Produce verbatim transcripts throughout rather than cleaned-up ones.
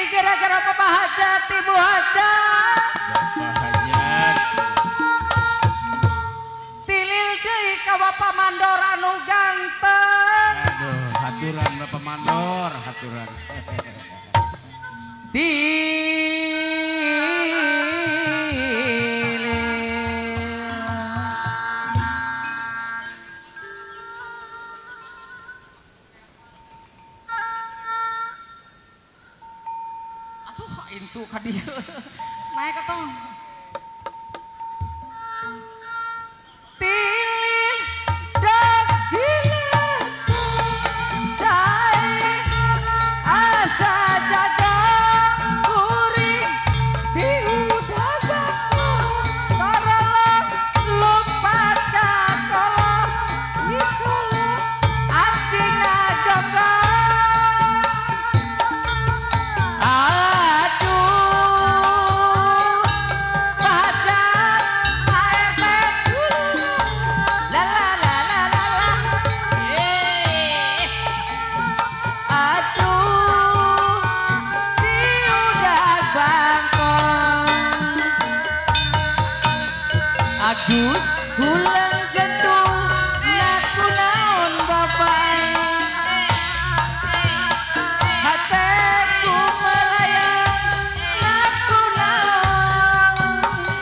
gara-gara Bapak Hajat, Ibu Hajat. Bapak Hajat. Tilil deui ka Bapak Mandor anu ganteng. Aduh, haturan Bapak Mandor, haturan. Incu ka dieu. Naik atuh. Tilil dak jiletu sae asa jadang kuring di udara karelong lompat ka kolong itu anjing ngadonggang. Agus hulang jantung naku naon bapak hateku melayang naku naon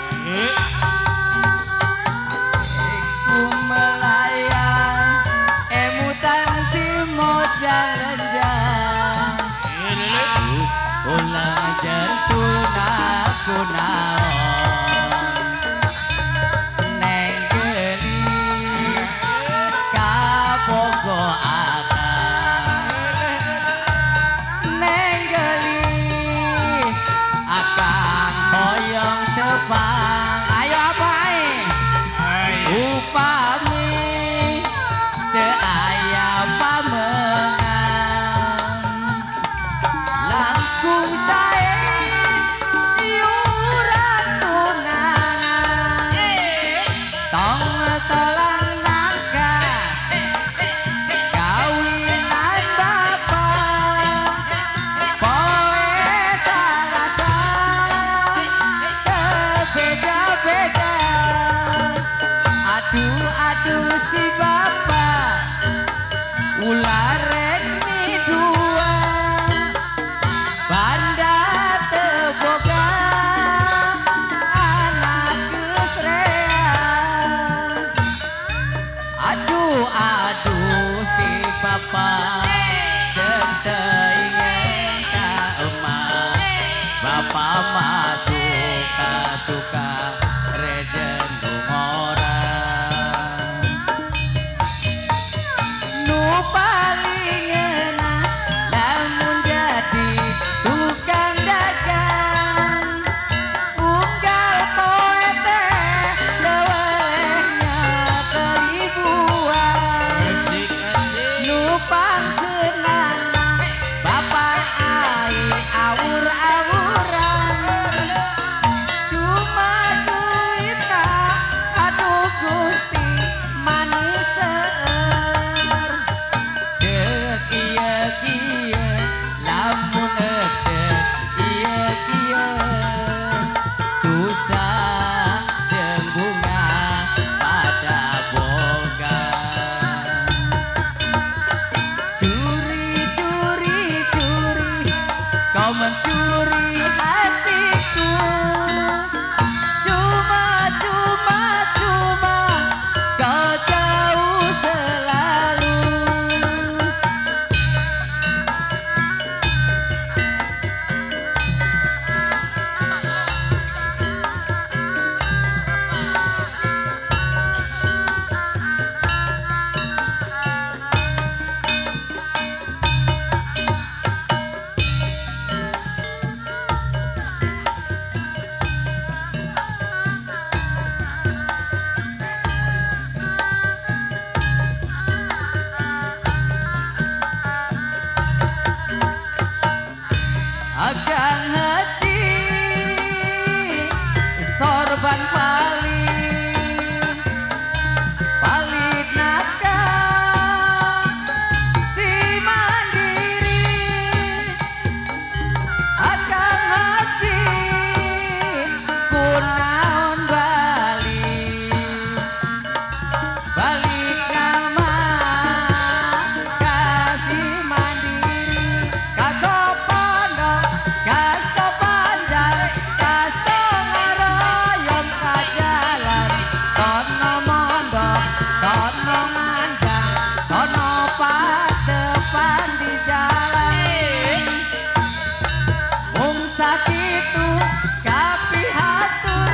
aku melayang emutan si mojang renjang agus hulang jantung naku naon Bogo akang nenggeli akang hoyong tepang ayo abai upami teu aya pamengan langkung sae iuran tunangan tong telang aduh si bapak ular rek dua banda teboga anak kesrean aduh aduh si bapak centeingen ka emak bapak mah suka-suka rejen paling enak lamun jadi tukang dagang unggal poe teh lewehnya keribuan nupang senang bapak ai awur-awuran cuma duitna aduh gusti manis lamun ecet iya kia susah jeung bunga pada boga curi curi curi kau mencuri hatiku cuma cuma cuma kau jauh selalu agang haji sorban paling palit nakal si mandiri kapi hatur